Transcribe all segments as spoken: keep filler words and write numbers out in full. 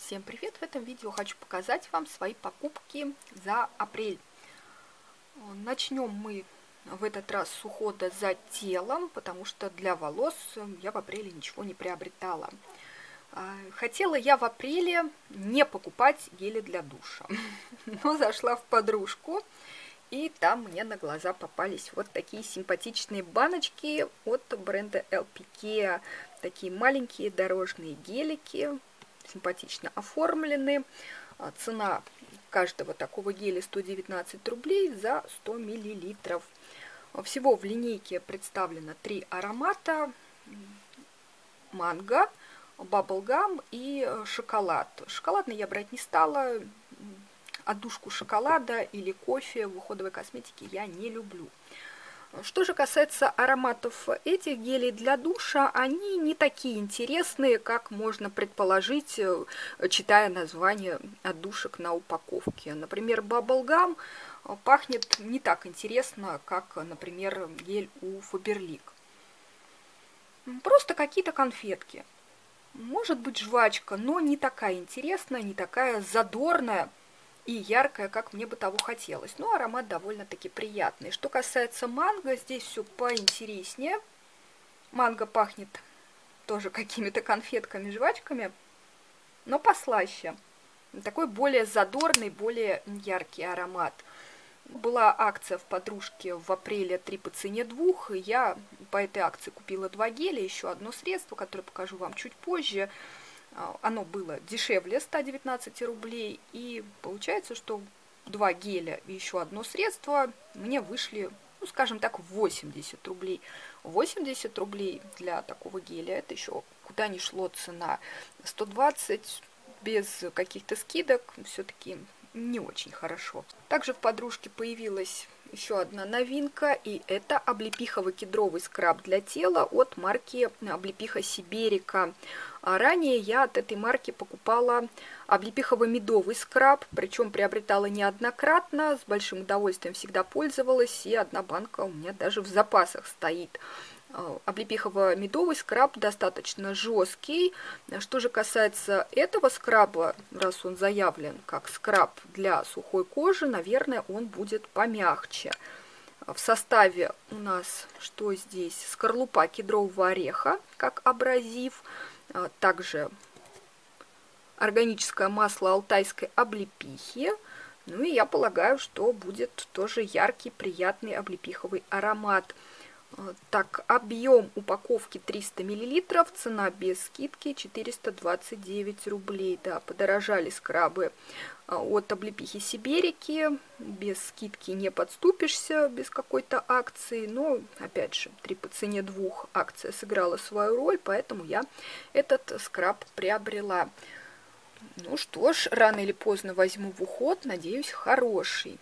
Всем привет! В этом видео хочу показать вам свои покупки за апрель. Начнем мы в этот раз с ухода за телом, потому что для волос я в апреле ничего не приобретала. Хотела я в апреле не покупать гели для душа, но зашла в подружку, и там мне на глаза попались вот такие симпатичные баночки от бренда эл пи кей. Такие маленькие дорожные гелики, симпатично оформлены. Цена каждого такого геля сто девятнадцать рублей за сто миллилитров. Всего в линейке представлено три аромата: манго, баблгам и шоколад. Шоколадный я брать не стала. Отдушку шоколада или кофе в уходовой косметике я не люблю. Что же касается ароматов этих гелей для душа, они не такие интересные, как можно предположить, читая название отдушек на упаковке. Например, Bubblegum пахнет не так интересно, как, например, гель у Faberlic. Просто какие-то конфетки. Может быть, жвачка, но не такая интересная, не такая задорная и яркая, как мне бы того хотелось. Но аромат довольно-таки приятный. Что касается манго, здесь все поинтереснее. Манго пахнет тоже какими-то конфетками, жвачками, но послаще. Такой более задорный, более яркий аромат. Была акция в подружке в апреле три по цене двух. Я по этой акции купила два геля, еще одно средство, которое покажу вам чуть позже. Оно было дешевле ста девятнадцати рублей, и получается, что два геля и еще одно средство мне вышли, ну, скажем так, восемьдесят рублей. восемьдесят рублей для такого геля, это еще куда ни шло цена. сто двадцать без каких-то скидок все-таки не очень хорошо. Также в подружке появилась еще одна новинка, и это облепихово-кедровый скраб для тела от марки Облепиха Сиберика. А ранее я от этой марки покупала облепихово-медовый скраб, причем приобретала неоднократно, с большим удовольствием всегда пользовалась, и одна банка у меня даже в запасах стоит. Облепихово-медовый скраб достаточно жесткий. Что же касается этого скраба, раз он заявлен как скраб для сухой кожи, наверное, он будет помягче. В составе у нас что здесь? Скорлупа кедрового ореха как абразив, также органическое масло алтайской облепихи. Ну и я полагаю, что будет тоже яркий, приятный облепиховый аромат. Так, объем упаковки триста миллилитров, цена без скидки четыреста двадцать девять рублей. Да, подорожали скрабы от Облепихи Сиберики, без скидки не подступишься, без какой-то акции. Но, опять же, три по цене двух акция сыграла свою роль, поэтому я этот скраб приобрела. Ну что ж, рано или поздно возьму в уход, надеюсь, хороший.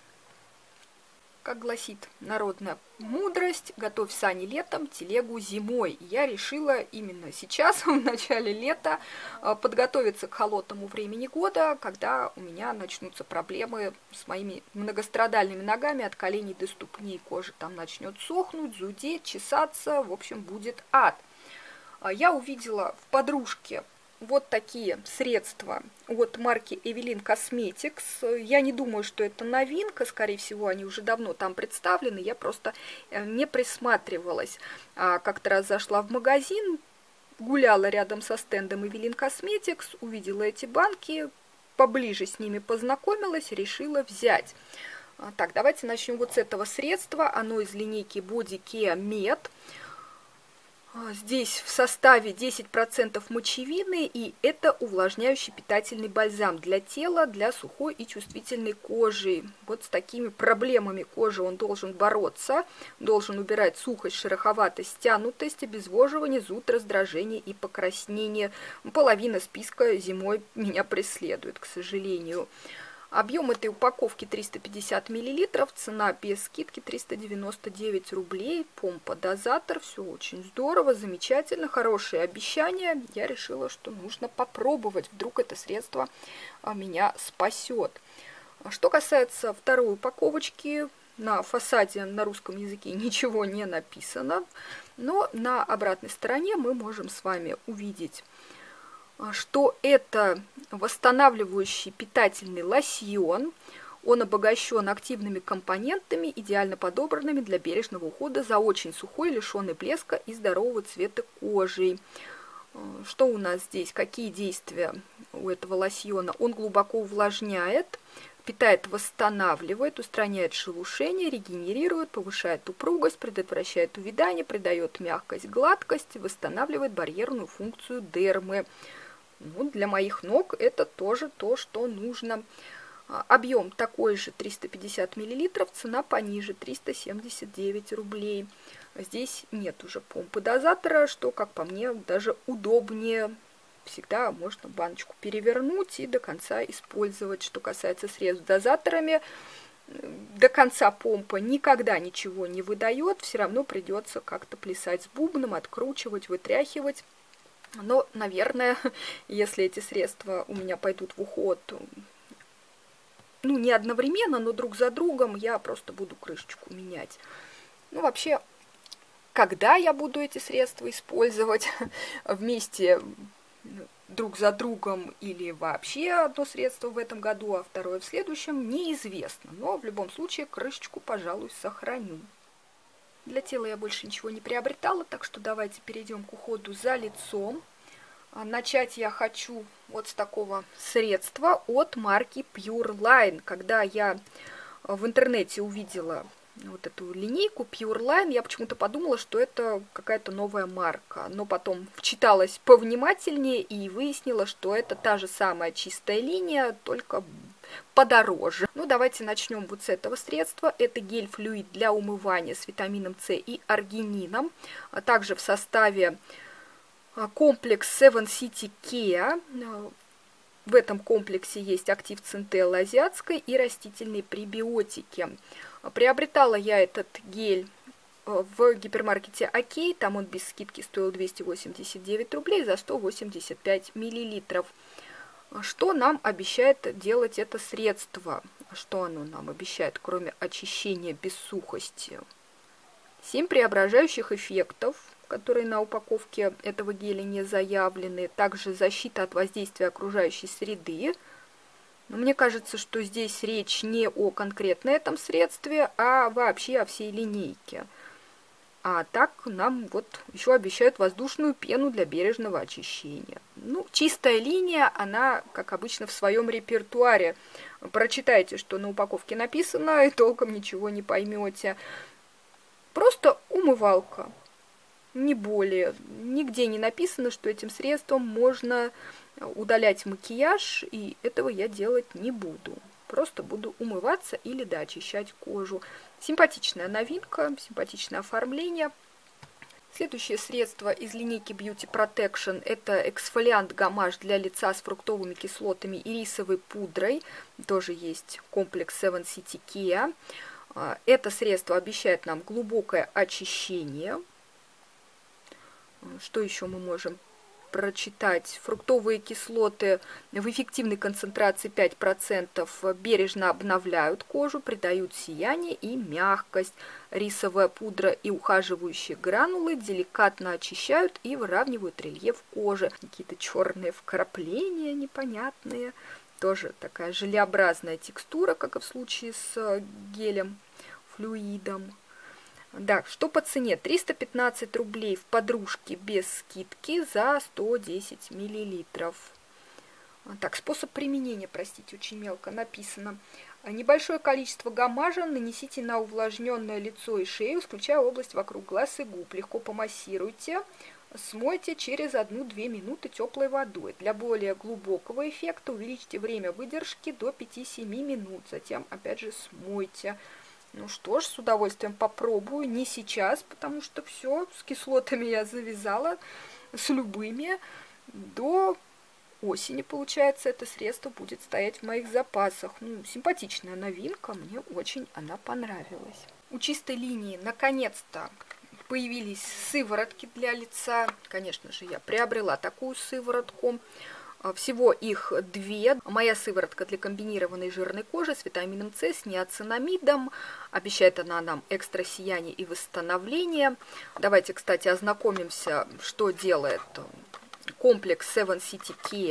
Как гласит народная мудрость, готовь сани летом, телегу зимой. Я решила именно сейчас, в начале лета, подготовиться к холодному времени года, когда у меня начнутся проблемы с моими многострадальными ногами от коленей до ступней. Кожа там начнет сохнуть, зудеть, чесаться, в общем, будет ад. Я увидела в подружке вот такие средства от марки Evelyn Cosmetics. Я не думаю, что это новинка, скорее всего, они уже давно там представлены, я просто не присматривалась. Как-то раз зашла в магазин, гуляла рядом со стендом Evelyn Cosmetics, увидела эти банки, поближе с ними познакомилась, решила взять. Так, давайте начнем вот с этого средства, оно из линейки Body Care Med. Здесь в составе десять процентов мочевины, и это увлажняющий питательный бальзам для тела, для сухой и чувствительной кожи. Вот с такими проблемами кожи он должен бороться, должен убирать сухость, шероховатость, стянутость, обезвоживание, зуд, раздражение и покраснение. Половина списка зимой меня преследует, к сожалению. Объем этой упаковки триста пятьдесят миллилитров, цена без скидки триста девяносто девять рублей, помпа-дозатор, все очень здорово, замечательно, хорошие обещания. Я решила, что нужно попробовать, вдруг это средство меня спасет. Что касается второй упаковочки, на фасаде на русском языке ничего не написано, но на обратной стороне мы можем с вами увидеть, что это восстанавливающий питательный лосьон. Он обогащен активными компонентами, идеально подобранными для бережного ухода за очень сухой, лишенной блеска и здорового цвета кожей. Что у нас здесь? Какие действия у этого лосьона? Он глубоко увлажняет, питает, восстанавливает, устраняет шелушение, регенерирует, повышает упругость, предотвращает увядание, придает мягкость, гладкость, восстанавливает барьерную функцию дермы. Ну, для моих ног это тоже то, что нужно. Объем такой же, триста пятьдесят миллилитров, цена пониже, триста семьдесят девять рублей. Здесь нет уже помпы дозатора, что, как по мне, даже удобнее. Всегда можно баночку перевернуть и до конца использовать. Что касается средств с дозаторами, до конца помпа никогда ничего не выдает, все равно придется как-то плясать с бубном, откручивать, вытряхивать. Но, наверное, если эти средства у меня пойдут в уход, ну, не одновременно, но друг за другом, я просто буду крышечку менять. Ну, вообще, когда я буду эти средства использовать вместе друг за другом или вообще одно средство в этом году, а второе в следующем, неизвестно. Но в любом случае крышечку, пожалуй, сохраню. Для тела я больше ничего не приобретала, так что давайте перейдем к уходу за лицом. Начать я хочу вот с такого средства от марки Pure Line. Когда я в интернете увидела вот эту линейку Pure Line, я почему-то подумала, что это какая-то новая марка. Но потом вчиталась повнимательнее и выяснила, что это та же самая чистая линия, только подороже. Ну, давайте начнем вот с этого средства. Это гель-флюид для умывания с витамином С и аргинином. А также в составе комплекс Seven City Kea. В этом комплексе есть актив центеллы азиатской и растительные пребиотики. Приобретала я этот гель в гипермаркете Окей. Там он без скидки стоил двести восемьдесят девять рублей за сто восемьдесят пять миллилитров. Что нам обещает делать это средство? Что оно нам обещает, кроме очищения без сухости? семь преображающих эффектов, которые на упаковке этого геля не заявлены. Также защита от воздействия окружающей среды. Но мне кажется, что здесь речь не о конкретно этом средстве, а вообще о всей линейке. А так нам вот еще обещают воздушную пену для бережного очищения. Ну, чистая линия, она, как обычно, в своем репертуаре. Прочитайте, что на упаковке написано, и толком ничего не поймете. Просто умывалка. Не более. Нигде не написано, что этим средством можно удалять макияж, и этого я делать не буду. Просто буду умываться или, да, очищать кожу. Симпатичная новинка, симпатичное оформление. Следующее средство из линейки Beauty Protection – это эксфолиант-гамаш для лица с фруктовыми кислотами и рисовой пудрой. Тоже есть комплекс Seven City Kea. Это средство обещает нам глубокое очищение. Что еще мы можем прочитать? Фруктовые кислоты в эффективной концентрации пять процентов бережно обновляют кожу, придают сияние и мягкость. Рисовая пудра и ухаживающие гранулы деликатно очищают и выравнивают рельеф кожи. Какие-то черные вкрапления непонятные. Тоже такая желеобразная текстура, как и в случае с гелем, флюидом. Да, что по цене? триста пятнадцать рублей в подружке без скидки за сто десять миллилитров. Так, способ применения, простите, очень мелко написано. Небольшое количество гамажа нанесите на увлажненное лицо и шею, исключая область вокруг глаз и губ. Легко помассируйте, смойте через одну-две минуты теплой водой. Для более глубокого эффекта увеличьте время выдержки до пяти-семи минут. Затем, опять же, смойте. Ну что ж, с удовольствием попробую. Не сейчас, потому что все, с кислотами я завязала, с любыми. До осени, получается, это средство будет стоять в моих запасах. Ну, симпатичная новинка, мне очень она понравилась. У чистой линии, наконец-то, появились сыворотки для лица. Конечно же, я приобрела такую сыворотку. Всего их две. Моя сыворотка для комбинированной жирной кожи с витамином С, с неоцинамидом. Обещает она нам экстра сияние и восстановление. Давайте, кстати, ознакомимся, что делает комплекс Seven City Kea.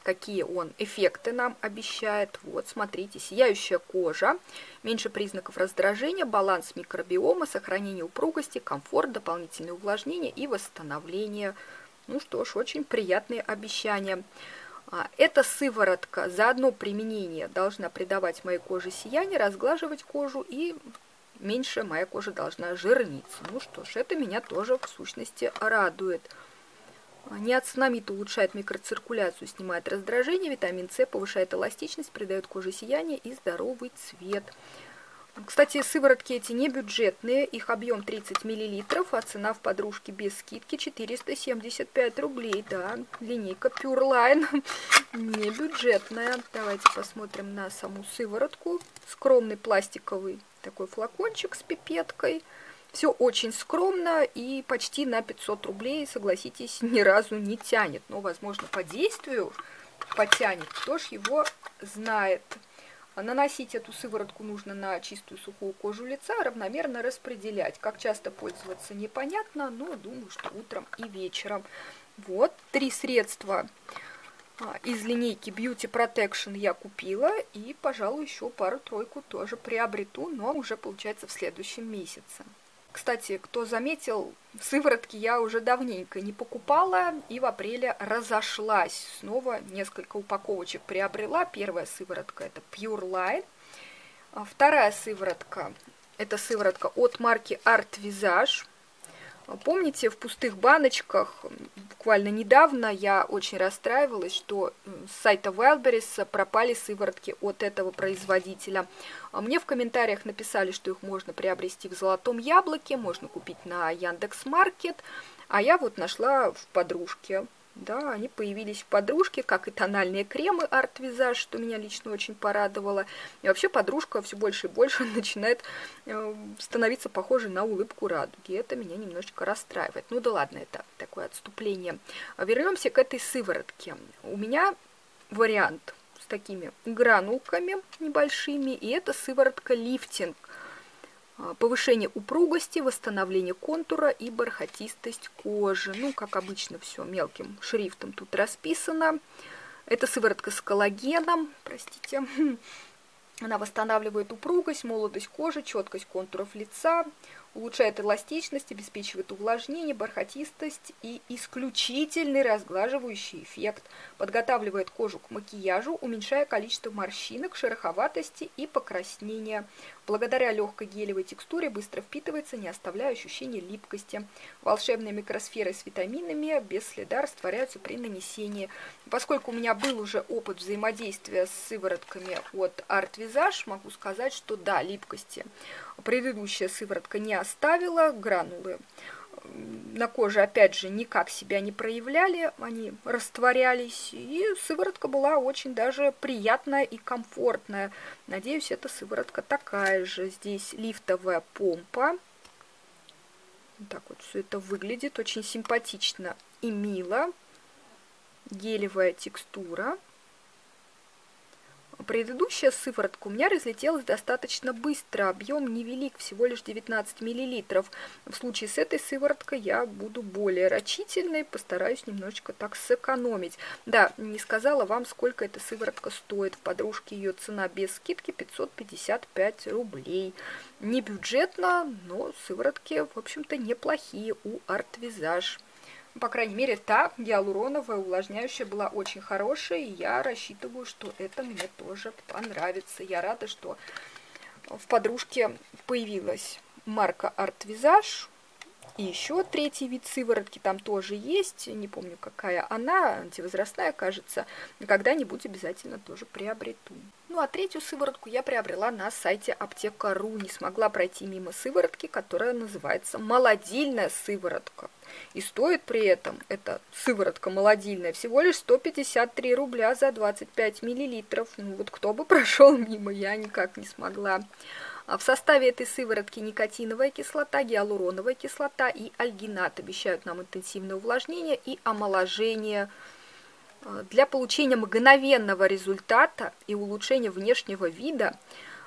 какие он эффекты нам обещает. Вот, смотрите, сияющая кожа, меньше признаков раздражения, баланс микробиома, сохранение упругости, комфорт, дополнительное увлажнение и восстановление. Ну что ж, очень приятные обещания. Эта сыворотка за одно применение должна придавать моей коже сияние, разглаживать кожу, и меньше моя кожа должна жирниться. Ну что ж, это меня тоже в сущности радует. Ниацинамид улучшает микроциркуляцию, снимает раздражение, витамин С повышает эластичность, придает коже сияние и здоровый цвет. Кстати, сыворотки эти не бюджетные, их объем тридцать миллилитров, а цена в подружке без скидки четыреста семьдесят пять рублей. Да, линейка Pure Line не бюджетная. Давайте посмотрим на саму сыворотку. Скромный пластиковый такой флакончик с пипеткой. Все очень скромно и почти на пятьсот рублей, согласитесь, ни разу не тянет. Но, возможно, по действию потянет, кто ж его знает. Наносить эту сыворотку нужно на чистую сухую кожу лица, равномерно распределять. Как часто пользоваться, непонятно, но думаю, что утром и вечером. Вот, три средства из линейки Beauty Protection я купила, и, пожалуй, еще пару-тройку тоже приобрету, но уже, получается, в следующем месяце. Кстати, кто заметил, сыворотки я уже давненько не покупала и в апреле разошлась. Снова несколько упаковочек приобрела. Первая сыворотка — это Pure Line. Вторая сыворотка — это сыворотка от марки Art Visage. Помните, в пустых баночках буквально недавно я очень расстраивалась, что с сайта Wildberries пропали сыворотки от этого производителя. Мне в комментариях написали, что их можно приобрести в Золотом Яблоке, можно купить на Яндекс.Маркет, а я вот нашла в подружке. Да, они появились в подружке, как и тональные кремы Art Visage, что меня лично очень порадовало. И вообще подружка все больше и больше начинает э, становиться похожей на улыбку радуги. Это меня немножечко расстраивает. Ну да ладно, это такое отступление. Вернемся к этой сыворотке. У меня вариант с такими гранулками небольшими, и это сыворотка лифтинг. Повышение упругости, восстановление контура и бархатистость кожи. Ну, как обычно, все мелким шрифтом тут расписано. Это сыворотка с коллагеном, простите. Она восстанавливает упругость, молодость кожи, четкость контуров лица, улучшает эластичность, обеспечивает увлажнение, бархатистость и исключительный разглаживающий эффект. Подготавливает кожу к макияжу, уменьшая количество морщинок, шероховатости и покраснения. Благодаря легкой гелевой текстуре быстро впитывается, не оставляя ощущения липкости. Волшебные микросферы с витаминами без следа растворяются при нанесении. Поскольку у меня был уже опыт взаимодействия с сыворотками от Art Visage, могу сказать, что да, липкости предыдущая сыворотка не оставила, гранулы на коже, опять же, никак себя не проявляли, они растворялись, и сыворотка была очень даже приятная и комфортная. Надеюсь, эта сыворотка такая же. Здесь лифтовая помпа. Вот так вот все это выглядит, очень симпатично и мило. Гелевая текстура. Предыдущая сыворотка у меня разлетелась достаточно быстро, объем невелик, всего лишь девятнадцать миллилитров. В случае с этой сывороткой я буду более рачительной, постараюсь немножечко так сэкономить. Да, не сказала вам, сколько эта сыворотка стоит. В подружке ее цена без скидки пятьсот пятьдесят пять рублей. Не бюджетно, но сыворотки, в общем-то, неплохие у Art Visage. По крайней мере, та гиалуроновая увлажняющая была очень хорошая, и я рассчитываю, что это мне тоже понравится. Я рада, что в подружке появилась марка Art Visage. И еще третий вид сыворотки там тоже есть, не помню, какая она, антивозрастная, кажется. Когда-нибудь обязательно тоже приобрету. Ну а третью сыворотку я приобрела на сайте аптека точка ру. Не смогла пройти мимо сыворотки, которая называется молодильная сыворотка. И стоит при этом эта сыворотка молодильная всего лишь сто пятьдесят три рубля за двадцать пять миллилитров. Ну вот кто бы прошел мимо, я никак не смогла. В составе этой сыворотки никотиновая кислота, гиалуроновая кислота и альгинат обещают нам интенсивное увлажнение и омоложение. Для получения мгновенного результата и улучшения внешнего вида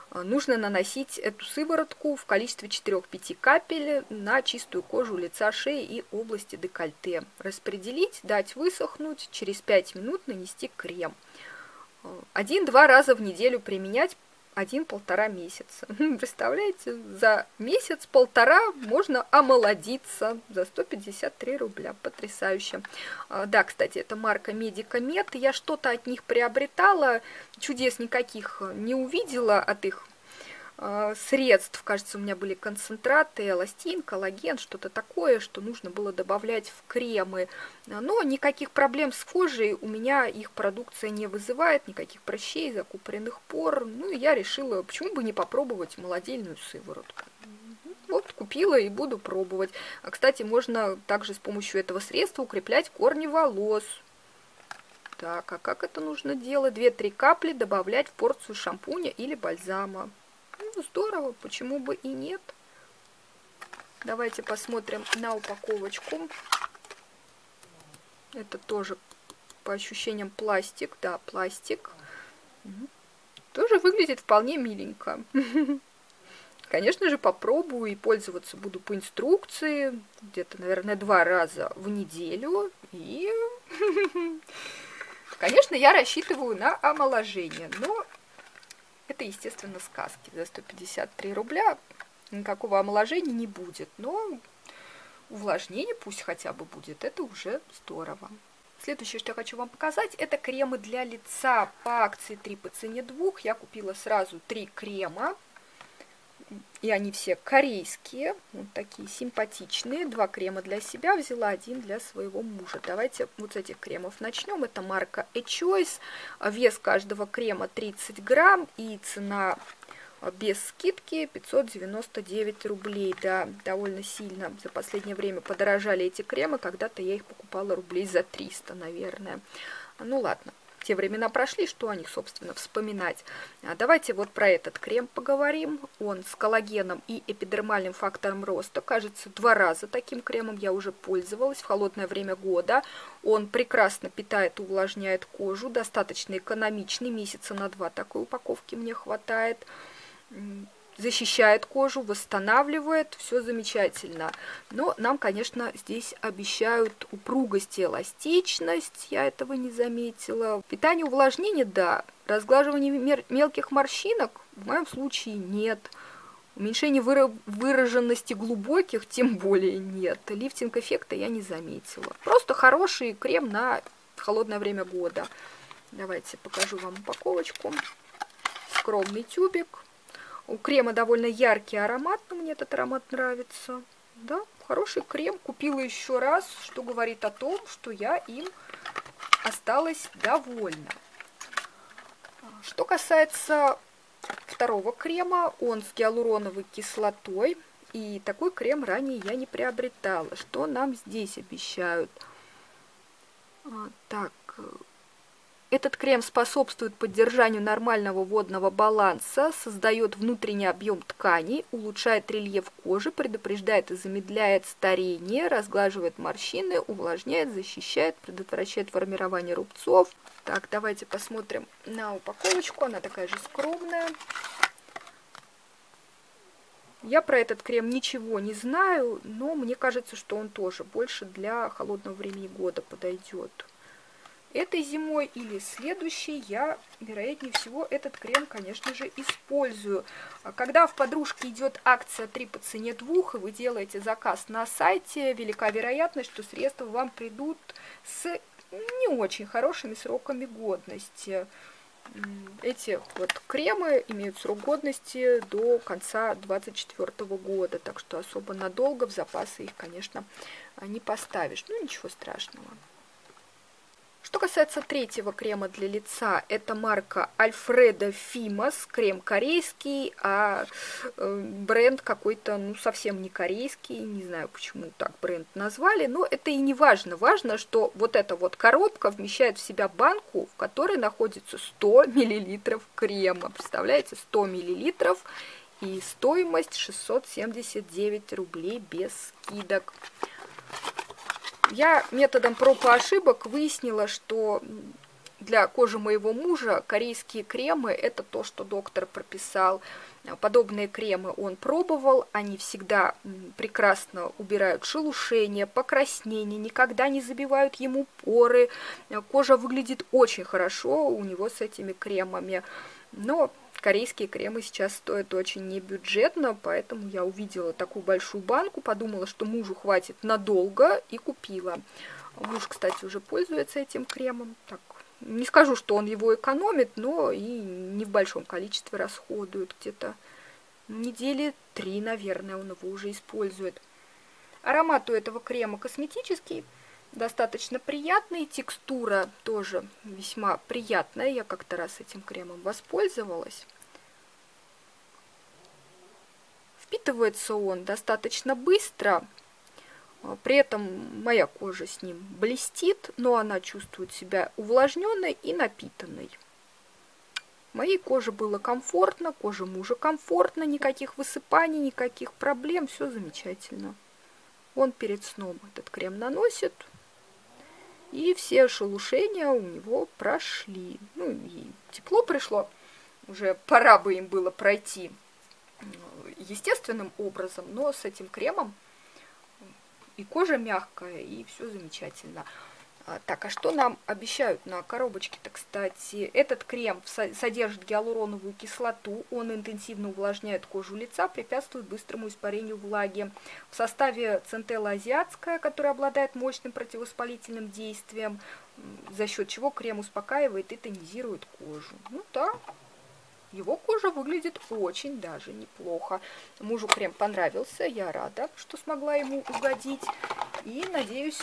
нужно наносить эту сыворотку в количестве четырёх-пяти капель на чистую кожу лица, шеи и области декольте. Распределить, дать высохнуть, через пять минут нанести крем. Один-два раза в неделю применять, один-полтора месяца. Представляете, за месяц-полтора можно омолодиться за сто пятьдесят три рубля. Потрясающе. Да, кстати, это марка Медикамед. Я что-то от них приобретала, чудес никаких не увидела от их средств. Кажется, у меня были концентраты, эластин, коллаген, что-то такое, что нужно было добавлять в кремы. Но никаких проблем с кожей у меня их продукция не вызывает, никаких прыщей, закупоренных пор. Ну, и я решила, почему бы не попробовать молодильную сыворотку. Вот, купила и буду пробовать. А, кстати, можно также с помощью этого средства укреплять корни волос. Так, а как это нужно делать? две-три капли добавлять в порцию шампуня или бальзама. Ну, здорово, почему бы и нет. Давайте посмотрим на упаковочку. Это тоже по ощущениям пластик, да, пластик. Тоже выглядит вполне миленько. Конечно же, попробую и пользоваться буду по инструкции. Где-то, наверное, два раза в неделю. И, конечно, я рассчитываю на омоложение, но это, естественно, сказки. За сто пятьдесят три рубля никакого омоложения не будет. Но увлажнение пусть хотя бы будет. Это уже здорово. Следующее, что я хочу вам показать, это кремы для лица по акции три по цене двух. Я купила сразу три крема. И они все корейские, вот такие симпатичные. Два крема для себя взяла, один для своего мужа. Давайте вот с этих кремов начнем. Это марка A-Choice. Вес каждого крема тридцать грамм и цена без скидки пятьсот девяносто девять рублей. Да, довольно сильно за последнее время подорожали эти кремы. Когда-то я их покупала рублей за триста, наверное. Ну ладно. Те времена прошли, что о них, собственно, вспоминать. А давайте вот про этот крем поговорим. Он с коллагеном и эпидермальным фактором роста. Кажется, два раза таким кремом я уже пользовалась в холодное время года. Он прекрасно питает и увлажняет кожу, достаточно экономичный, месяца на два такой упаковки мне хватает. Защищает кожу, восстанавливает, все замечательно. Но нам, конечно, здесь обещают упругость и эластичность, я этого не заметила. Питание, увлажнение, да. Разглаживание мелких морщинок в моем случае нет. Уменьшение выраженности глубоких тем более нет. Лифтинг эффекта я не заметила. Просто хороший крем на холодное время года. Давайте покажу вам упаковочку. Скромный тюбик. У крема довольно яркий аромат, но мне этот аромат нравится. Да, хороший крем. Купила еще раз, что говорит о том, что я им осталась довольна. Что касается второго крема, он с гиалуроновой кислотой. И такой крем ранее я не приобретала. Что нам здесь обещают? Так... Этот крем способствует поддержанию нормального водного баланса, создает внутренний объем тканей, улучшает рельеф кожи, предупреждает и замедляет старение, разглаживает морщины, увлажняет, защищает, предотвращает формирование рубцов. Так, давайте посмотрим на упаковочку, она такая же скромная. Я про этот крем ничего не знаю, но мне кажется, что он тоже больше для холодного времени года подойдет. Этой зимой или следующей я, вероятнее всего, этот крем, конечно же, использую. Когда в подружке идет акция три по цене двух, и вы делаете заказ на сайте, велика вероятность, что средства вам придут с не очень хорошими сроками годности. Эти вот кремы имеют срок годности до конца две тысячи двадцать четвёртого года, так что особо надолго в запасы их, конечно, не поставишь. Ну, ничего страшного. Что касается третьего крема для лица, это марка Альфредо Фимос, крем корейский, а бренд какой-то, ну, совсем не корейский, не знаю, почему так бренд назвали, но это и не важно. Важно, что вот эта вот коробка вмещает в себя банку, в которой находится сто миллилитров крема. Представляете, сто миллилитров и стоимость шестьсот семьдесят девять рублей без скидок. Я методом проб и ошибок выяснила, что для кожи моего мужа корейские кремы – это то, что доктор прописал. Подобные кремы он пробовал, они всегда прекрасно убирают шелушение, покраснение, никогда не забивают ему поры. Кожа выглядит очень хорошо у него с этими кремами. Но корейские кремы сейчас стоят очень небюджетно, поэтому я увидела такую большую банку, подумала, что мужу хватит надолго, и купила. Муж, кстати, уже пользуется этим кремом. Так, не скажу, что он его экономит, но и не в большом количестве расходует. Где-то недели три, наверное, он его уже использует. Аромат у этого крема косметический, достаточно приятный. Текстура тоже весьма приятная. Я как-то раз этим кремом воспользовалась. Впитывается он достаточно быстро. При этом моя кожа с ним блестит, но она чувствует себя увлажненной и напитанной. Моей коже было комфортно, коже мужа комфортно, никаких высыпаний, никаких проблем, все замечательно. Он перед сном этот крем наносит, и все шелушения у него прошли. Ну и тепло пришло, уже пора бы им было пройти естественным образом, но с этим кремом и кожа мягкая, и все замечательно. Так, а что нам обещают на коробочке-то, кстати? Этот крем содержит гиалуроновую кислоту, он интенсивно увлажняет кожу лица, препятствует быстрому испарению влаги. В составе центелла азиатская, которая обладает мощным противовоспалительным действием, за счет чего крем успокаивает и тонизирует кожу. Ну да, его кожа выглядит очень даже неплохо. Мужу крем понравился, я рада, что смогла ему угодить. И надеюсь,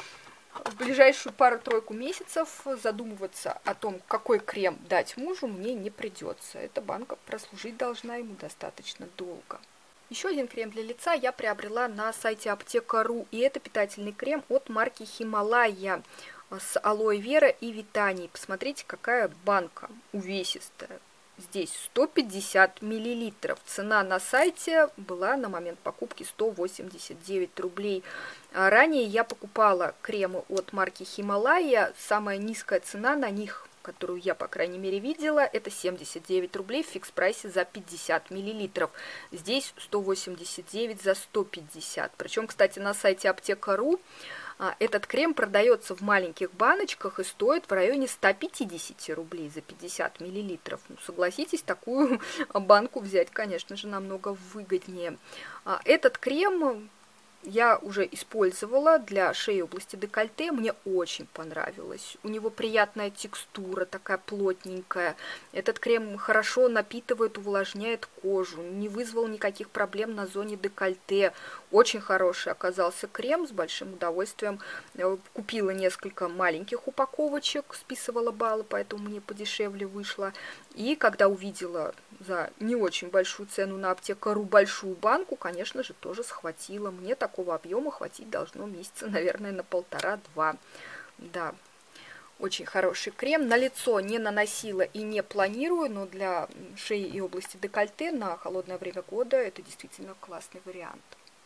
в ближайшую пару-тройку месяцев задумываться о том, какой крем дать мужу, мне не придется. Эта банка прослужить должна ему достаточно долго. Еще один крем для лица я приобрела на сайте аптека точка ру. И это питательный крем от марки Хималая с алоэ вера и витанией. Посмотрите, какая банка увесистая. Здесь сто пятьдесят миллилитров. Цена на сайте была на момент покупки сто восемьдесят девять рублей. Ранее я покупала кремы от марки Хималая. Самая низкая цена на них, которую я, по крайней мере, видела, это семьдесят девять рублей в фикс-прайсе за пятьдесят миллилитров. Здесь сто восемьдесят девять за сто пятьдесят. Причем, кстати, на сайте аптека точка ру этот крем продается в маленьких баночках и стоит в районе ста пятидесяти рублей за пятьдесят миллилитров. Ну, согласитесь, такую банку взять, конечно же, намного выгоднее. Этот крем я уже использовала для шеи и области декольте, мне очень понравилось. У него приятная текстура, такая плотненькая. Этот крем хорошо напитывает, увлажняет кожу, не вызвал никаких проблем на зоне декольте. Очень хороший оказался крем, с большим удовольствием купила несколько маленьких упаковочек, списывала баллы, поэтому мне подешевле вышло. И когда увидела за не очень большую цену на аптека точка ру большую банку, конечно же, тоже схватила. Мне такого объема хватить должно месяца, наверное, на полтора-два. Да, очень хороший крем. На лицо не наносила и не планирую, но для шеи и области декольте на холодное время года это действительно классный вариант.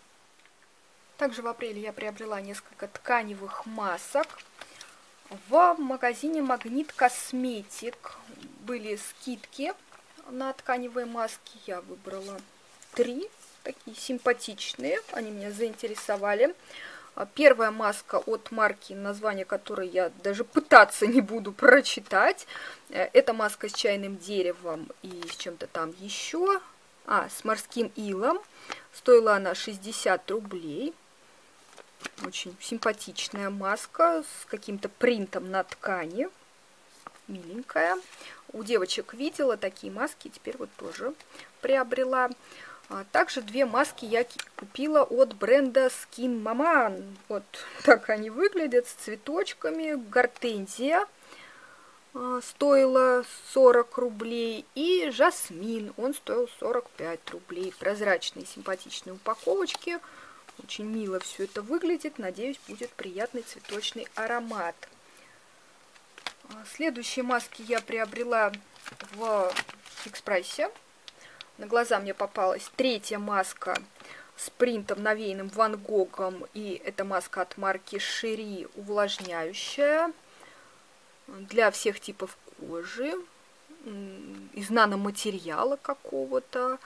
Также в апреле я приобрела несколько тканевых масок. В магазине Магнит Косметик были скидки на тканевые маски. Я выбрала три, такие симпатичные, они меня заинтересовали. Первая маска от марки, название которой я даже пытаться не буду прочитать. Это маска с чайным деревом и с чем-то там еще. А, с морским илом. Стоила она шестьдесят рублей. Очень симпатичная маска с каким-то принтом на ткани. Миленькая. У девочек видела такие маски, теперь вот тоже приобрела. Также две маски я купила от бренда Skin Mama. Вот так они выглядят, с цветочками. Гортензия стоила сорок рублей. И жасмин, он стоил сорок пять рублей. Прозрачные симпатичные упаковочки. Очень мило все это выглядит. Надеюсь, будет приятный цветочный аромат. Следующие маски я приобрела в фикс-прайсе. На глаза мне попалась третья маска с принтом, навеянным Ван Гогом. И это маска от марки Шери, увлажняющая. для всех типов кожи, из наноматериала какого-то.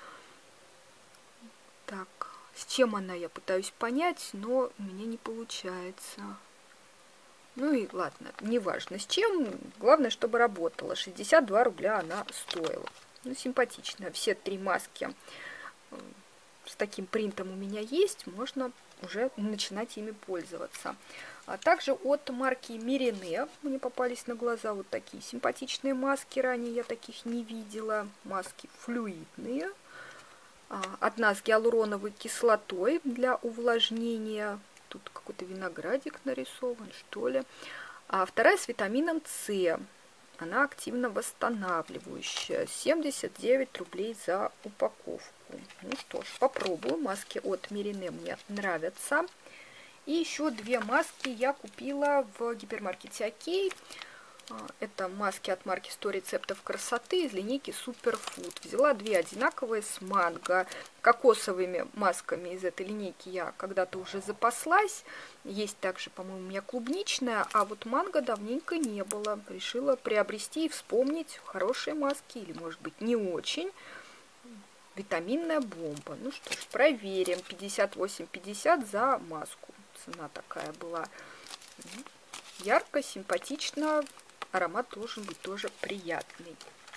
Так, с чем она, я пытаюсь понять, но у меня не получается. Ну и ладно, неважно с чем, главное, чтобы работала. шестьдесят два рубля она стоила. Ну, симпатичная. Все три маски с таким принтом у меня есть, можно уже начинать ими пользоваться. А также от марки Мирине мне попались на глаза вот такие симпатичные маски. Ранее я таких не видела. Маски флюидные. Одна с гиалуроновой кислотой для увлажнения. Тут какой-то виноградик нарисован, что ли. А вторая с витамином С. Она активно восстанавливающая. семьдесят девять рублей за упаковку. Ну что ж, попробую. Маски от Мирине мне нравятся. И еще две маски я купила в гипермаркете Окей. Это маски от марки сто рецептов красоты из линейки Superfood. Взяла две одинаковые с манго. Кокосовыми масками из этой линейки я когда-то уже запаслась. Есть также, по-моему, у меня клубничная, а вот манго давненько не было. Решила приобрести и вспомнить хорошие маски, или, может быть, не очень. Витаминная бомба. Ну что ж, проверим. пятьдесят восемь пятьдесят за маску. Цена такая была. Ярко, симпатично. Аромат должен быть тоже приятный.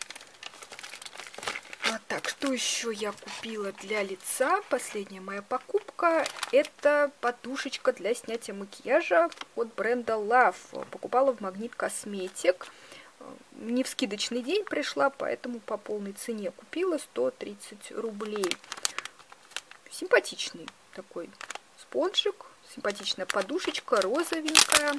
А так, что еще я купила для лица? Последняя моя покупка — это подушечка для снятия макияжа от бренда Love. Покупала в Магнит Косметик. Не в скидочный день пришла, поэтому по полной цене купила, сто тридцать рублей. Симпатичный такой спонжик, симпатичная подушечка, розовенькая.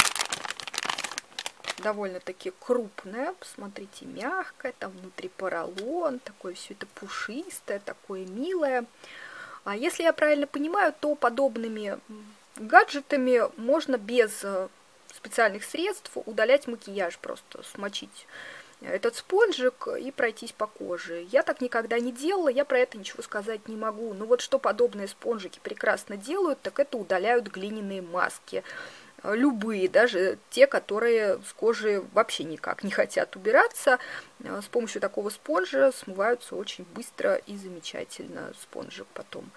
Довольно-таки крупная, посмотрите, мягкая, там внутри поролон, такое все это пушистое, такое милое. А если я правильно понимаю, то подобными гаджетами можно без специальных средств удалять макияж, просто смочить этот спонжик и пройтись по коже. Я так никогда не делала, я про это ничего сказать не могу. Но вот что подобные спонжики прекрасно делают, так это удаляют глиняные маски. Любые, даже те, которые с кожи вообще никак не хотят убираться, с помощью такого спонжа смываются очень быстро и замечательно. Спонжик потом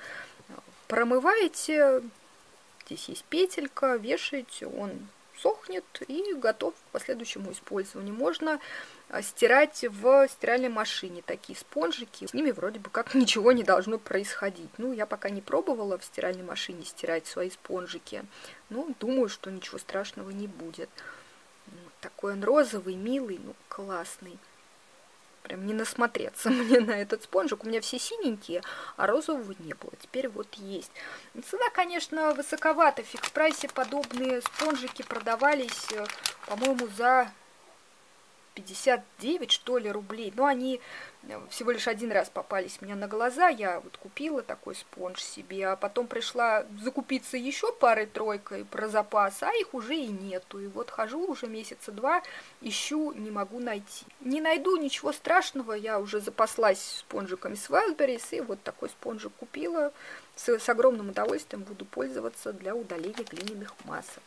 промываете, здесь есть петелька, вешаете, он сохнет и готов к последующему использованию. Можно стирать в стиральной машине такие спонжики. С ними вроде бы как ничего не должно происходить. Ну, я пока не пробовала в стиральной машине стирать свои спонжики. Ну, думаю, что ничего страшного не будет. Такой он розовый, милый, ну, классный. Прям не насмотреться мне на этот спонжик. У меня все синенькие, а розового не было. Теперь вот есть. Цена, конечно, высоковата. В фикс-прайсе подобные спонжики продавались, по-моему, за пятьдесят девять, что ли, рублей. Но они всего лишь один раз попались мне на глаза. Я вот купила такой спонж себе, а потом пришла закупиться еще парой-тройкой про запас, а их уже и нету. И вот хожу уже месяца два, ищу, не могу найти. Не найду, ничего страшного, я уже запаслась спонжиками с Wildberries, и вот такой спонжик купила. С, с огромным удовольствием буду пользоваться для удаления глиняных масок.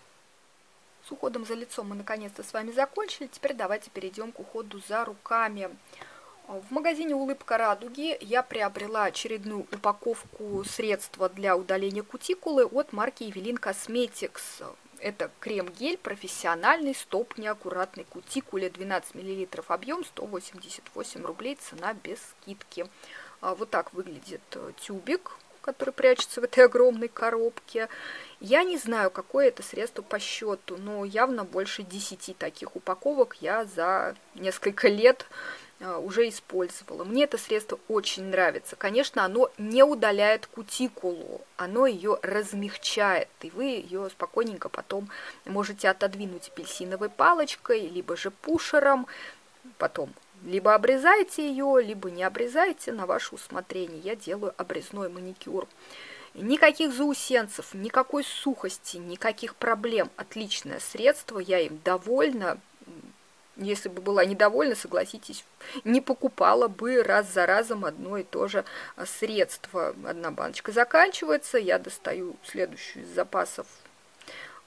С уходом за лицом мы наконец-то с вами закончили. Теперь давайте перейдем к уходу за руками. В магазине «Улыбка радуги» я приобрела очередную упаковку средства для удаления кутикулы от марки Evelyn Cosmetics. Это крем-гель профессиональный, стоп неаккуратной кутикуле, двенадцать миллилитров объем, сто восемьдесят восемь рублей, цена без скидки. Вот так выглядит тюбик, который прячется в этой огромной коробке. Я не знаю, какое это средство по счету, но явно больше десяти таких упаковок я за несколько лет уже использовала. Мне это средство очень нравится. Конечно, оно не удаляет кутикулу, оно ее размягчает, и вы ее спокойненько потом можете отодвинуть апельсиновой палочкой, либо же пушером, потом либо обрезайте ее, либо не обрезайте, на ваше усмотрение. Я делаю обрезной маникюр. Никаких заусенцев, никакой сухости, никаких проблем. Отличное средство, я им довольна. Если бы была недовольна, согласитесь, не покупала бы раз за разом одно и то же средство. Одна баночка заканчивается, я достаю следующую из запасов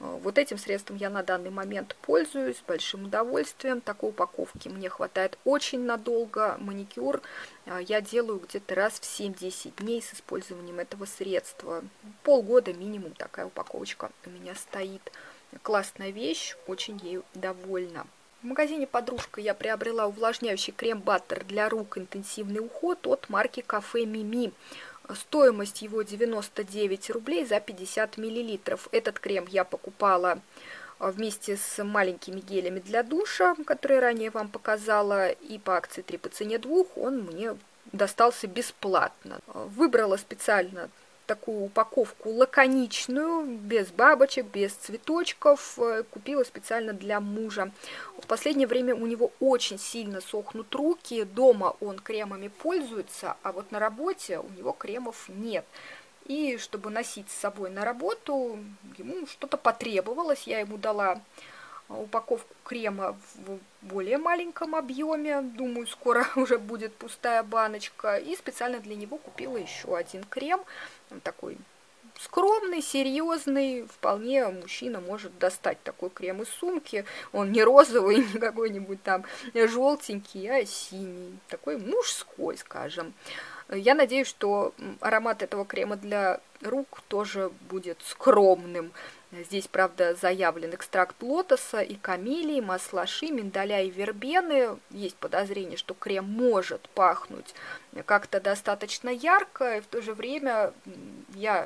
Вот этим средством я на данный момент пользуюсь с большим удовольствием. Такой упаковки мне хватает очень надолго. Маникюр я делаю где-то раз в семь-десять дней с использованием этого средства. Полгода минимум такая упаковочка у меня стоит. Классная вещь, очень ею довольна. В магазине «Подружка» я приобрела увлажняющий крем-баттер для рук «Интенсивный уход» от марки «Кафе Мими». Стоимость его девяносто девять рублей за пятьдесят миллилитров. Этот крем я покупала вместе с маленькими гелями для душа, которые ранее вам показала, и по акции три по цене двух он мне достался бесплатно. Выбрала специально такую упаковку лаконичную, без бабочек, без цветочков. Купила специально для мужа. В последнее время у него очень сильно сохнут руки. Дома он кремами пользуется, а вот на работе у него кремов нет. И чтобы носить с собой на работу, ему что-то потребовалось. Я ему дала упаковку крема в более маленьком объеме. Думаю, скоро уже будет пустая баночка. И специально для него купила еще один крем. Он такой скромный, серьезный. Вполне мужчина может достать такой крем из сумки. Он не розовый, не какой-нибудь там желтенький, а синий. Такой мужской, скажем. Я надеюсь, что аромат этого крема для рук тоже будет скромным. Здесь, правда, заявлен экстракт лотоса и камелии, масла ши, миндаля и вербены. Есть подозрение, что крем может пахнуть как-то достаточно ярко, и в то же время я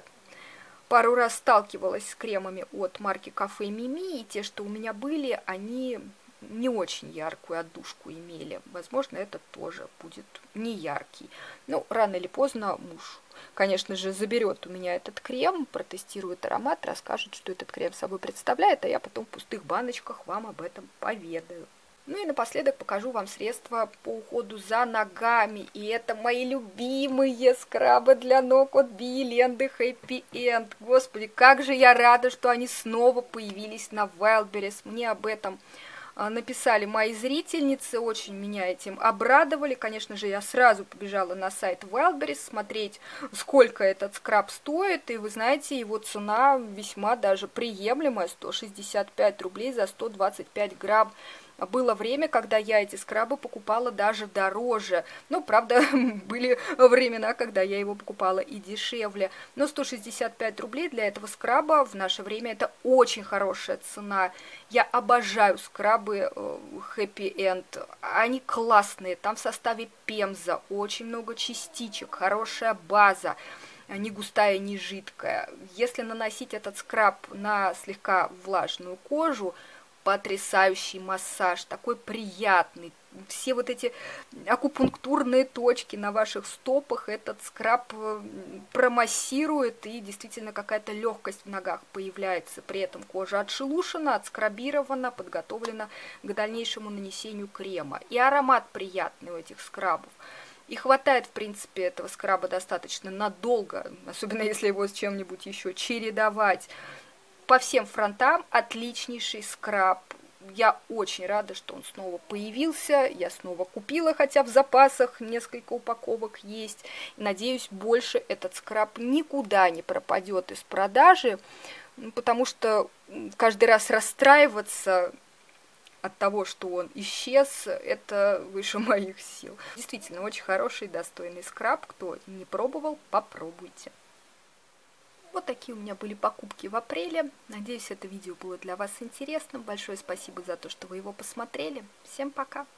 пару раз сталкивалась с кремами от марки Кафе Мими, и те, что у меня были, они не очень яркую отдушку имели. Возможно, это тоже будет не яркий. Ну, рано или поздно муж, конечно же, заберет у меня этот крем, протестирует аромат, расскажет, что этот крем собой представляет, а я потом в пустых баночках вам об этом поведаю. Ну и напоследок покажу вам средства по уходу за ногами. И это мои любимые скрабы для ног от Биеленды Happy End. Господи, как же я рада, что они снова появились на Wildberries. Мне об этом написали мои зрительницы, очень меня этим обрадовали. Конечно же, я сразу побежала на сайт Wildberries смотреть, сколько этот скраб стоит. И вы знаете, его цена весьма даже приемлемая, сто шестьдесят пять рублей за сто двадцать пять грамм. Было время, когда я эти скрабы покупала даже дороже. Ну, правда, были времена, когда я его покупала и дешевле. Но сто шестьдесят пять рублей для этого скраба в наше время это очень хорошая цена. Я обожаю скрабы Happy End. Они классные. Там в составе пемза, очень много частичек, хорошая база. Не густая, не жидкая. Если наносить этот скраб на слегка влажную кожу, потрясающий массаж, такой приятный. Все вот эти акупунктурные точки на ваших стопах этот скраб промассирует, и действительно какая-то легкость в ногах появляется. При этом кожа отшелушена, отскрабирована, подготовлена к дальнейшему нанесению крема. И аромат приятный у этих скрабов. И хватает, в принципе, этого скраба достаточно надолго, особенно если его с чем-нибудь еще чередовать. По всем фронтам отличнейший скраб. Я очень рада, что он снова появился. Я снова купила, хотя в запасах несколько упаковок есть. Надеюсь, больше этот скраб никуда не пропадет из продажи, потому что каждый раз расстраиваться от того, что он исчез, это выше моих сил. Действительно, очень хороший, достойный скраб. Кто не пробовал, попробуйте. Вот такие у меня были покупки в апреле. Надеюсь, это видео было для вас интересным. Большое спасибо за то, что вы его посмотрели. Всем пока!